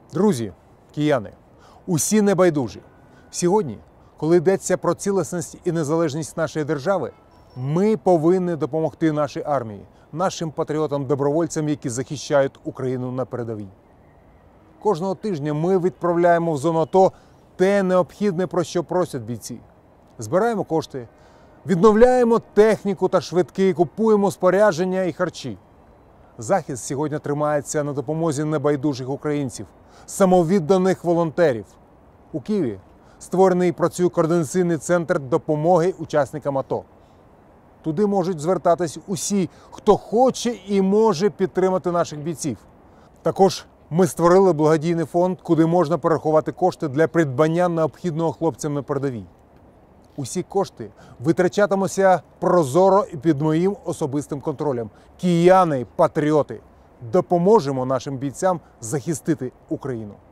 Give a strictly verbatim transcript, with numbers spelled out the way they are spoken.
Друзі, кияни, усі небайдужі. Сьогодні, коли йдеться про цілісність і незалежність нашої держави, ми повинні допомогти нашій армії, нашим патріотам-добровольцям, які захищають Україну на передовій. Кожного тижня ми відправляємо в зону АТО те необхідне, про що просять бійці. Збираємо кошти, відновляємо техніку та швидки, купуємо спорядження і харчі. Захист сьогодні тримається на допомозі небайдужих українців, самовідданих волонтерів. У Києві створений і працює координаційний центр допомоги учасникам АТО. Туди можуть звертатись усі, хто хоче і може підтримати наших бійців. Також ми створили благодійний фонд, куди можна перерахувати кошти для придбання необхідного хлопцям на передовій. Усі кошти витрачатимуться прозоро і під моїм особистим контролем. Кияни, патріоти, допоможемо нашим бійцям захистити Україну.